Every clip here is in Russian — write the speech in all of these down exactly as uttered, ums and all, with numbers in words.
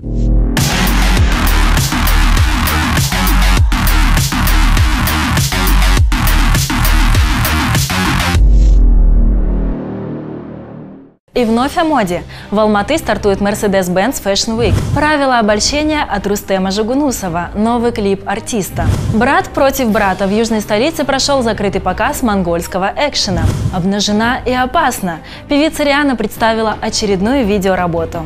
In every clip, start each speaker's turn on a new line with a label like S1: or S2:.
S1: И вновь о моде. В Алматы стартует Mercedes-Benz Fashion Week. Правила обольщения от Рустема Жигунусова. Новый клип артиста. Брат против брата. В южной столице прошел закрытый показ монгольского экшена. Обнажена и опасна. Певица Риана представила очередную видеоработу.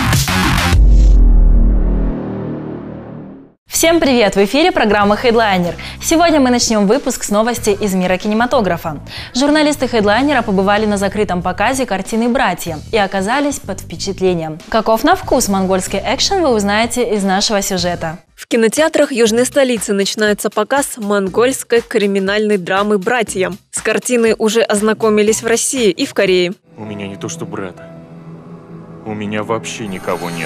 S1: Всем привет! В эфире программа Headliner. Сегодня мы начнем выпуск с новостей из мира кинематографа. Журналисты Headliner побывали на закрытом показе картины «Братья» и оказались под впечатлением. Каков на вкус монгольский экшен, вы узнаете из нашего сюжета.
S2: В кинотеатрах южной столицы начинается показ монгольской криминальной драмы «Братья». С картиной уже ознакомились в России и в Корее.
S3: У меня не то что брата. У меня вообще никого нет.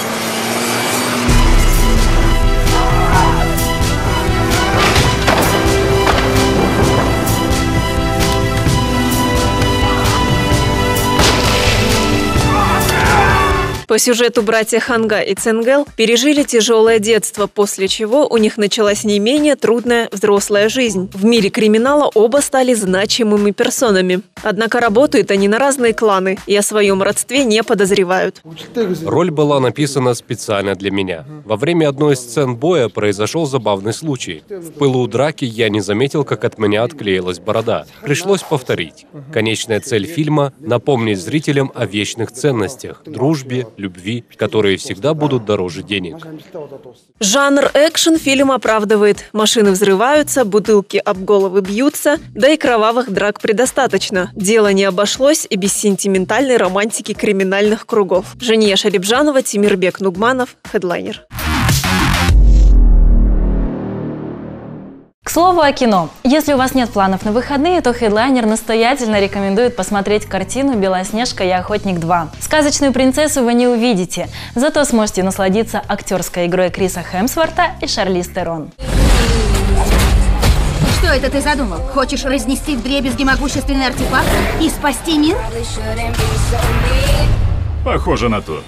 S2: По сюжету братья Ханга и Ценгел пережили тяжелое детство, после чего у них началась не менее трудная взрослая жизнь. В мире криминала оба стали значимыми персонами. Однако работают они на разные кланы и о своем родстве не подозревают.
S4: Роль была написана специально для меня. Во время одной из сцен боя произошел забавный случай. В пылу драки я не заметил, как от меня отклеилась борода. Пришлось повторить. Конечная цель фильма – напомнить зрителям о вечных ценностях – дружбе, любви, которые всегда будут дороже денег.
S2: Жанр экшен фильм оправдывает. Машины взрываются, бутылки об головы бьются, да и кровавых драк предостаточно. Дело не обошлось и без сентиментальной романтики криминальных кругов. Жения Шарибжанова, Тимирбек Нугманов, Headliner.
S1: К слову о кино. Если у вас нет планов на выходные, то Headliner настоятельно рекомендует посмотреть картину «Белоснежка и охотник два». Сказочную принцессу вы не увидите, зато сможете насладиться актерской игрой Криса Хемсворта и Шарлиз Терон.
S5: Что это ты задумал? Хочешь разнести вдребезги могущественный артефакт и спасти мир?
S3: Похоже на то.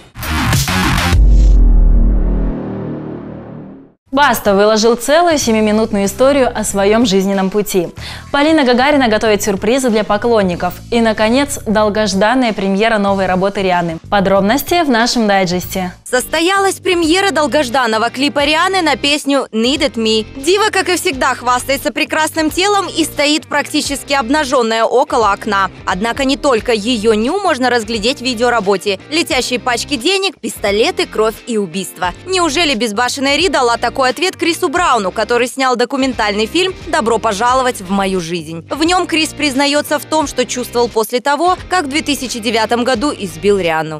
S1: Баста выложил целую семиминутную историю о своем жизненном пути. Полина Гагарина готовит сюрпризы для поклонников. И, наконец, долгожданная премьера новой работы Рианы. Подробности в нашем дайджесте.
S6: Состоялась премьера долгожданного клипа Рианы на песню «Needed Me». Дива, как и всегда, хвастается прекрасным телом и стоит практически обнаженная около окна. Однако не только ее ню можно разглядеть в видеоработе. Летящие пачки денег, пистолеты, кровь и убийства. Неужели безбашенная Ри дала такой ответ Крису Брауну, который снял документальный фильм «Добро пожаловать в мою жизнь». В нем Крис признается в том, что чувствовал после того, как в две тысячи девятом году избил Риану.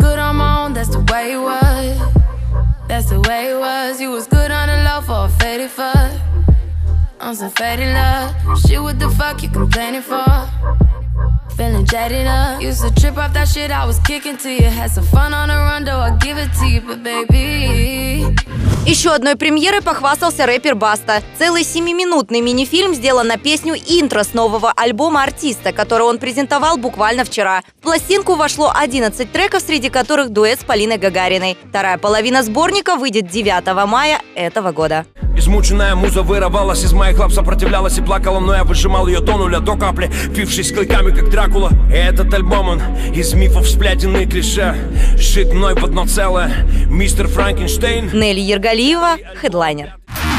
S7: Feeling jaded up. Used to trip off that shit I was kicking to you. Had some fun on the run, though I give it to you, but baby.
S6: Еще одной премьерой похвастался рэпер Баста. Целый семиминутный мини-фильм сделан на песню «Интро» с нового альбома артиста, который он презентовал буквально вчера. В пластинку вошло одиннадцать треков, среди которых дуэт с Полиной Гагариной. Вторая половина сборника выйдет девятого мая этого года.
S8: Измученная муза вырывалась из моих лап, сопротивлялась и плакала, но я выжимал ее до нуля, до капли, впившись клыками, как Дракула. И этот альбом, он из мифов сплетенный клише, сшит мной в одно целое, мистер Франкенштейн.
S6: Нелли Ергалиева, Headliner.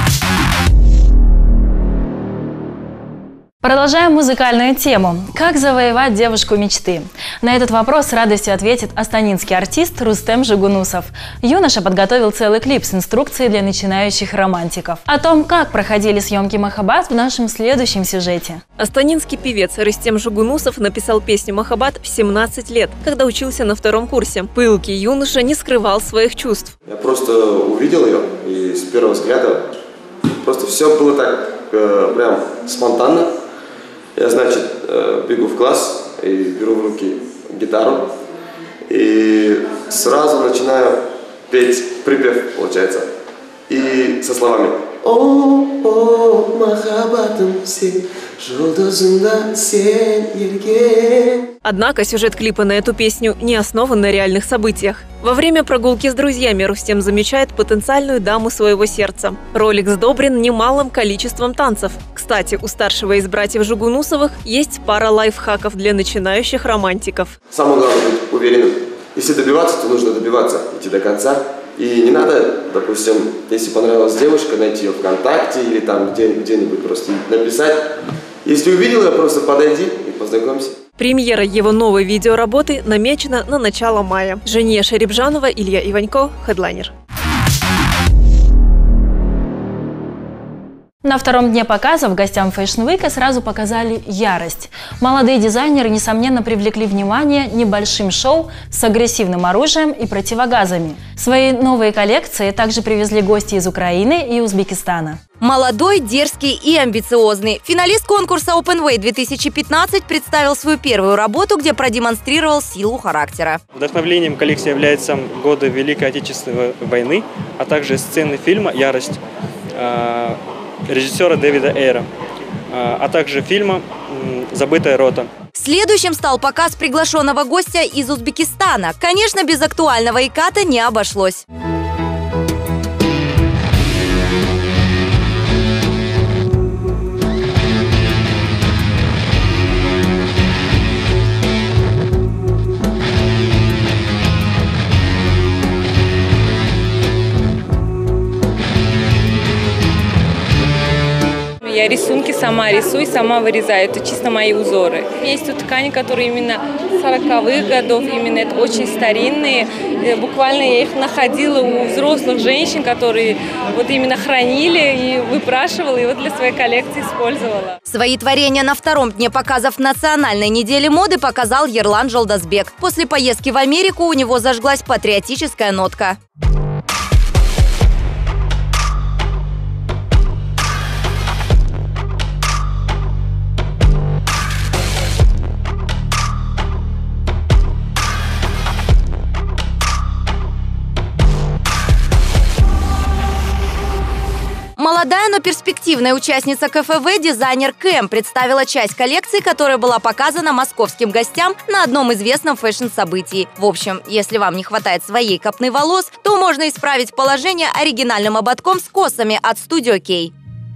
S1: Продолжаем музыкальную тему. Как завоевать девушку мечты? На этот вопрос с радостью ответит астанинский артист Рустем Жигунусов. Юноша подготовил целый клип с инструкцией для начинающих романтиков. О том, как проходили съемки «Махаббат», в нашем следующем сюжете.
S2: Астанинский певец Рустем Жигунусов написал песню «Махаббат» в семнадцать лет, когда учился на втором курсе. Пылкий юноша не скрывал своих чувств.
S9: Я просто увидел ее, и с первого взгляда просто все было так э, прям спонтанно. Я, значит, бегу в класс и беру в руки гитару и сразу начинаю петь припев, получается. И со словами О, о, махаббатым сен, жұлдызында сен ерген.
S2: Однако сюжет клипа на эту песню не основан на реальных событиях. Во время прогулки с друзьями Рустем замечает потенциальную даму своего сердца. Ролик сдобрен немалым количеством танцев. Кстати, у старшего из братьев Жугунусовых есть пара лайфхаков для начинающих романтиков.
S9: Самое главное быть уверенным. Если добиваться, то нужно добиваться, идти до конца. И не надо, допустим, если понравилась девушка, найти ее ВКонтакте или там где, где-нибудь просто написать. Если увидел ее, просто подойди и познакомься.
S2: Премьера его новой видеоработы намечена на начало мая. Жения Шарибжанова, Илья Иванько, Хедлайнер.
S1: На втором дне показов гостям Fashion Week сразу показали ярость. Молодые дизайнеры, несомненно, привлекли внимание небольшим шоу с агрессивным оружием и противогазами. Свои новые коллекции также привезли гости из Украины и Узбекистана.
S6: Молодой, дерзкий и амбициозный. Финалист конкурса Open Way две тысячи пятнадцать представил свою первую работу, где продемонстрировал силу характера.
S10: Вдохновлением коллекции являются годы Великой Отечественной войны, а также сцены фильма «Ярость» режиссера Дэвида Эйра, а также фильма «Забытая рота».
S6: Следующим стал показ приглашенного гостя из Узбекистана. Конечно, без актуального иката не обошлось.
S11: Я рисунки сама рисую, сама вырезаю. Это чисто мои узоры. Есть тут ткани, которые именно сороковых годов, именно это очень старинные. Буквально я их находила у взрослых женщин, которые вот именно хранили и выпрашивала, и вот для своей коллекции использовала.
S6: Свои творения на втором дне показов Национальной недели моды показал Ерлан Жолдасбек. После поездки в Америку у него зажглась патриотическая нотка. Молодая, но перспективная участница ка эф вэ, дизайнер Кэм, представила часть коллекции, которая была показана московским гостям на одном известном фэшн-событии. В общем, если вам не хватает своей копны волос, то можно исправить положение оригинальным ободком с косами от Studio K.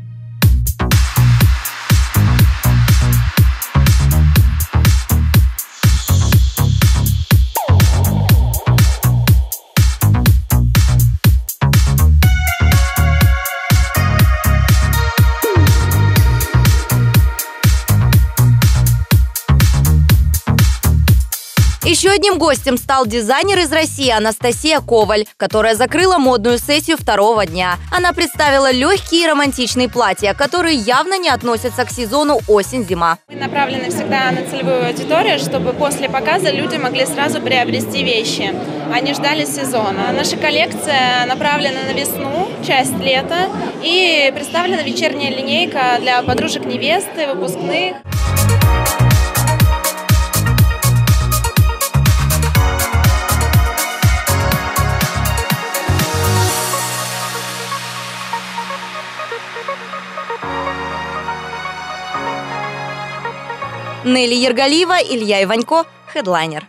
S6: Еще одним гостем стал дизайнер из России Анастасия Коваль, которая закрыла модную сессию второго дня. Она представила легкие и романтичные платья, которые явно не относятся к сезону осень-зима.
S12: Мы направлены всегда на целевую аудиторию, чтобы после показа люди могли сразу приобрести вещи, а не ждали сезона. Наша коллекция направлена на весну, часть лета, и представлена вечерняя линейка для подружек невесты, выпускных.
S6: Нелли Ергалиева, Илья Иванько, Хедлайнер.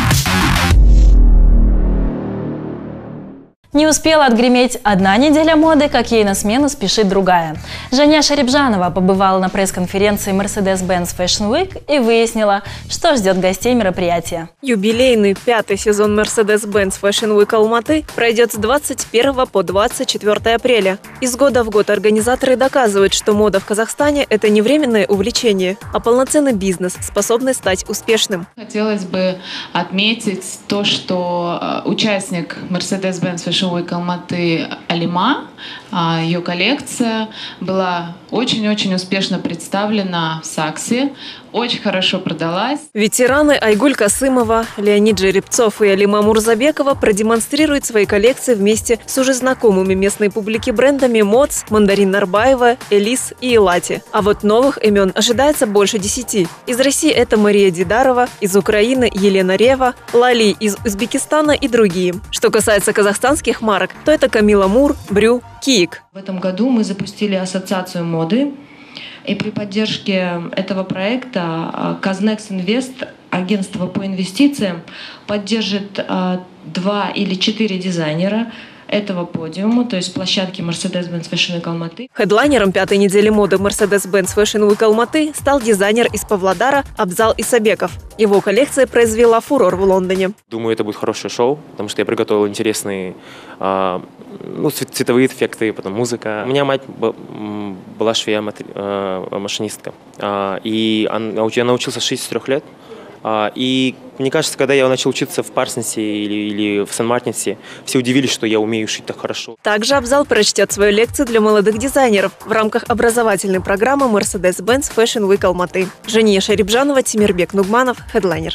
S1: Не успела отгреметь одна неделя моды, как ей на смену спешит другая. Жения Шарибжанова побывала на пресс-конференции Mercedes-Benz Fashion Week и выяснила, что ждет гостей мероприятия.
S2: Юбилейный пятый сезон Mercedes-Benz Fashion Week Алматы пройдет с двадцать первого по двадцать четвёртое апреля. Из года в год организаторы доказывают, что мода в Казахстане – это не временное увлечение, а полноценный бизнес, способный стать успешным.
S13: Хотелось бы отметить то, что участник Mercedes-Benz Fashion Week Алматы Алима, ее коллекция была очень-очень успешно представлена в Саксе. очень хорошо продалась.
S2: Ветераны Айгуль Касымова, Леонид Жеребцов и Алима Мурзабекова продемонстрируют свои коллекции вместе с уже знакомыми местной публике брендами Моц, Мандарин Нарбаева, Элис и Элати. А вот новых имен ожидается больше десяти. Из России это Мария Дидарова, из Украины Елена Рева, Лали из Узбекистана и другие. Что касается казахстанских марок, то это Камила Мур, Брю, Киик.
S14: В этом году мы запустили ассоциацию моды. И при поддержке этого проекта Казнекс Инвест, агентство по инвестициям, поддержит два или четыре дизайнера этого подиума, то есть площадки Mercedes-Benz Fashion Week Алматы.
S2: Хедлайнером пятой недели моды Mercedes-Benz Fashion Week Алматы стал дизайнер из Павлодара Абзал Исабеков. Его коллекция произвела фурор в Лондоне.
S15: Думаю, это будет хорошее шоу, потому что я приготовил интересные э, ну, цветовые эффекты, потом музыка. У меня мать была швея-машинистка, э, и я научился шить с трех лет. И мне кажется, когда я начал учиться в Парсонсе или, или в Сан-Мартинсе, все удивились, что я умею шить так хорошо.
S2: Также Абзал прочтет свою лекцию для молодых дизайнеров в рамках образовательной программы Mercedes-Benz Fashion Week Алматы. Жения Шарибжанова, Тимирбек Нугманов, Хедлайнер.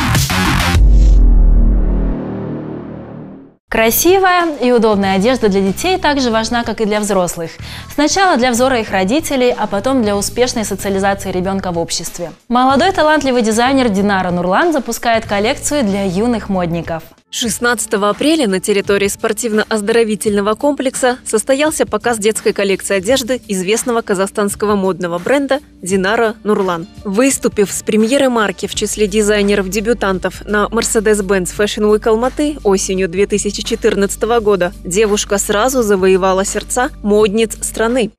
S1: Красивая и удобная одежда для детей также важна, как и для взрослых. Сначала для взора их родителей, а потом для успешной социализации ребенка в обществе. Молодой талантливый дизайнер Динара Нурлан запускает коллекцию для юных модников.
S2: шестнадцатого апреля на территории спортивно-оздоровительного комплекса состоялся показ детской коллекции одежды известного казахстанского модного бренда Динара Нурлан. Выступив с премьерой марки в числе дизайнеров-дебютантов на Mercedes-Benz Fashion Week Алматы осенью две тысячи четырнадцатого года, девушка сразу завоевала сердца модниц страны.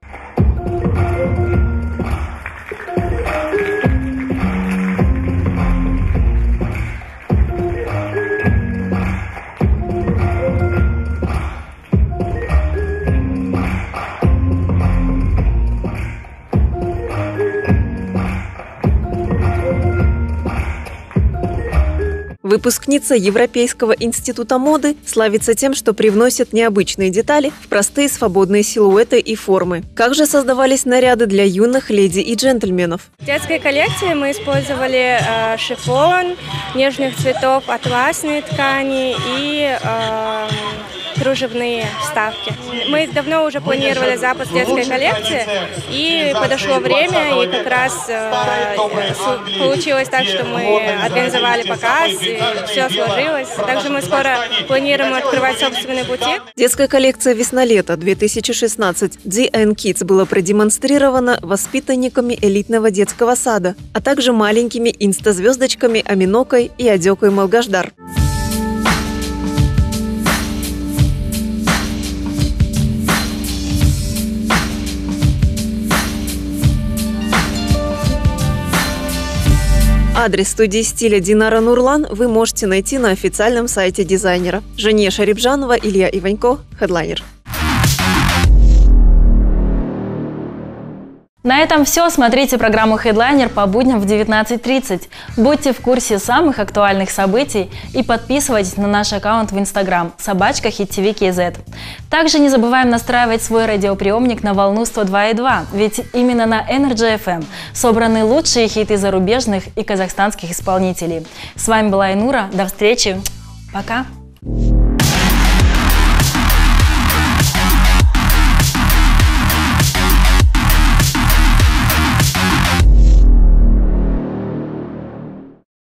S2: Выпускница Европейского института моды славится тем, что привносит необычные детали в простые свободные силуэты и формы. Как же создавались наряды для юных леди и джентльменов?
S16: В детской коллекции мы использовали э, шифон, нежных цветов, атласные ткани и э, кружевные вставки. Мы давно уже планировали запуск детской коллекции, и подошло время, и как раз э, получилось так, что мы организовали показ, и все сложилось. Также мы скоро планируем открывать собственный бутик.
S2: Детская коллекция «Весна-лето» две тысячи шестнадцать ди энд Kids была продемонстрирована воспитанниками элитного детского сада, а также маленькими инста-звездочками Аминокой и Адекой Малгаждар. Адрес студии стиля Динара Нурлан вы можете найти на официальном сайте дизайнера. Жения Шарибжанова, Илья Иванько, Хедлайнер.
S1: На этом все. Смотрите программу Headliner по будням в девятнадцать тридцать. Будьте в курсе самых актуальных событий и подписывайтесь на наш аккаунт в Instagram собачка хит ти ви кей зет. Также не забываем настраивать свой радиоприемник на волну сто два и два, ведь именно на Energy эф эм собраны лучшие хиты зарубежных и казахстанских исполнителей. С вами была Айнура. До встречи. Пока.